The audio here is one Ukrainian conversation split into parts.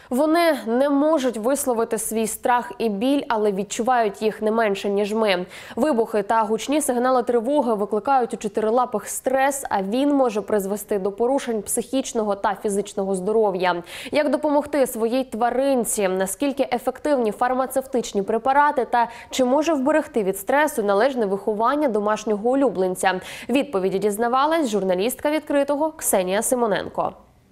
Вони не можуть висловити свій страх і біль, але відчувають їх не менше, ніж ми. Вибухи та гучні сигнали тривоги викликають у чотирилапих стрес, а він може призвести до порушень психічного та фізичного здоров'я. Як допомогти своїй тваринці? Наскільки ефективні фармацевтичні препарати та чи може вберегти від стресу належне виховання домашнього улюбленця? Відповіді дізнавалась журналістка «Відкритого» Ксенія Симоненко.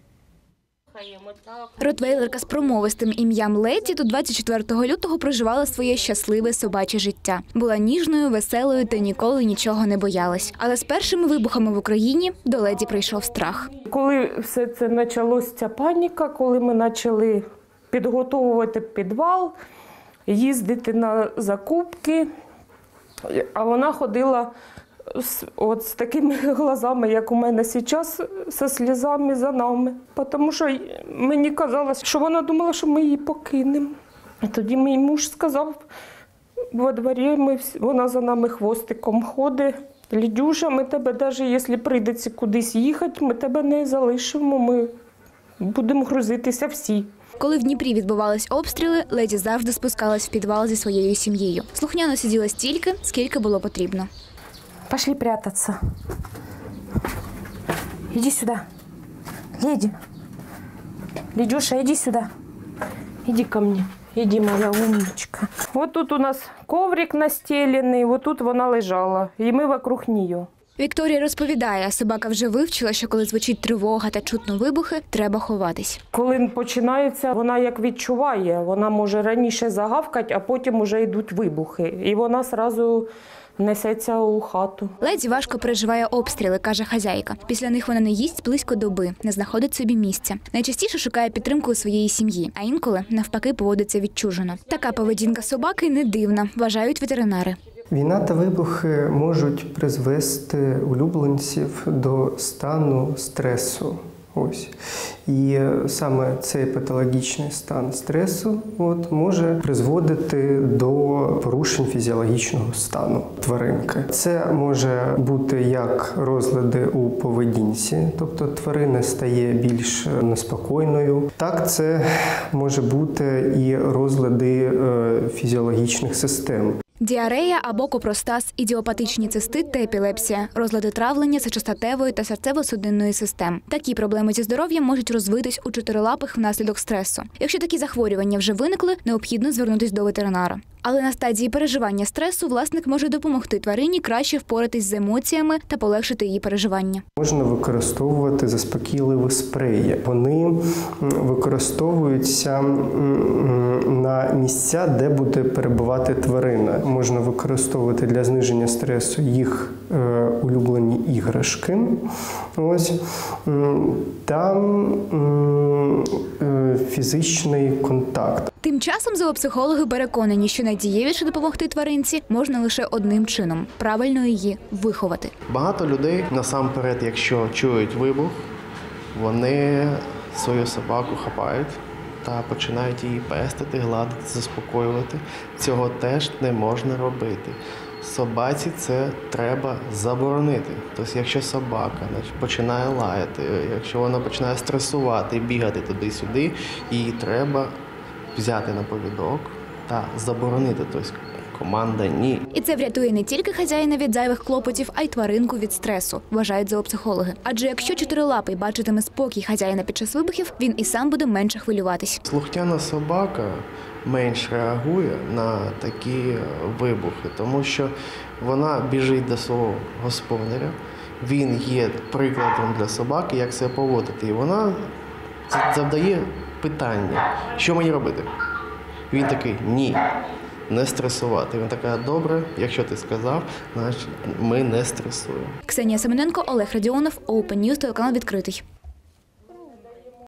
Ротвейлерка з промовистим ім'ям Леді до 24 лютого проживала своє щасливе собаче життя. Була ніжною, веселою та ніколи нічого не боялась. Але з першими вибухами в Україні до Леді прийшов страх. Коли все це почалося, ця паніка, коли ми почали підготовувати підвал, їздити на закупки, а вона ходила от з такими глазами, як у мене зараз, зі сльозами за нами. Тому що мені казалось, що вона думала, що ми її покинемо. А тоді мій муж сказав, во дворі вона за нами хвостиком ходить. Лідюша, ми тебе, навіть якщо прийдеться кудись їхати, ми тебе не залишимо, ми будемо грузитися всі. Коли в Дніпрі відбувались обстріли, Леді завжди спускалась в підвал зі своєю сім'єю. Слухняно сиділа стільки, скільки було потрібно. Пошли прятаться. Иди сюда. Леди. Ледюша, иди сюда. Иди ко мне. Иди, моя умничка. Вот тут у нас коврик настелений, вот тут вона лежала, і ми вокруг неї. Вікторія розповідає, собака вже вивчила, що коли звучить тривога та чутно вибухи, треба ховатись. Коли починається, вона як відчуває, вона може раніше загавкати, а потім вже йдуть вибухи. І вона одразу несеться у хату. Леді важко переживає обстріли, каже хазяйка. Після них вона не їсть близько доби, не знаходить собі місця. Найчастіше шукає підтримку у своєї сім'ї, а інколи навпаки поводиться відчужено. Така поведінка собаки не дивна, вважають ветеринари. Війна та вибухи можуть призвести улюбленців до стану стресу. Ось. І саме цей патологічний стан стресу може призводити до порушень фізіологічного стану тваринки. Це може бути як розлади у поведінці, тобто тварина стає більш неспокійною. Так, це може бути і розлади фізіологічних систем. Діарея або копростаз, ідіопатичні цистит та епілепсія, розлади травлення сечостатевої та серцево-судинної систем. Такі проблеми зі здоров'ям можуть розвитись у чотирилапих внаслідок стресу. Якщо такі захворювання вже виникли, необхідно звернутися до ветеринара. Але на стадії переживання стресу власник може допомогти тварині краще впоратись з емоціями та полегшити її переживання. Можна використовувати заспокійливі спреї. Вони використовуються на місця, де буде перебувати тварина. Можна використовувати для зниження стресу їх улюблені іграшки. Ось. Та фізичний контакт. Тим часом зоопсихологи переконані, що найдієвіше допомогти тваринці можна лише одним чином – правильно її виховати. Багато людей, насамперед, якщо чують вибух, вони свою собаку хапають та починають її пестити, гладити, заспокоювати. Цього теж не можна робити. Собаці це треба заборонити. Тобто, якщо собака починає лаяти, якщо вона починає стресувати, бігати туди-сюди, її треба взяти на повідок та заборонити. Тобто, команда «ні». І це врятує не тільки хазяїна від зайвих клопотів, а й тваринку від стресу, вважають зоопсихологи. Адже якщо чотирилапий бачитиме спокій хазяїна під час вибухів, він і сам буде менше хвилюватись. Слухняна собака менш реагує на такі вибухи, тому що вона біжить до свого господаря, він є прикладом для собаки, як себе поводити. І вона завдає питання, що мені робити? Він такий «ні». Не стресувати. Він така, добре, якщо ти сказав, значить ми не стресуємо. Ксенія Симоненко, Олег Радіонов, Open News, телеканал «Відкритий».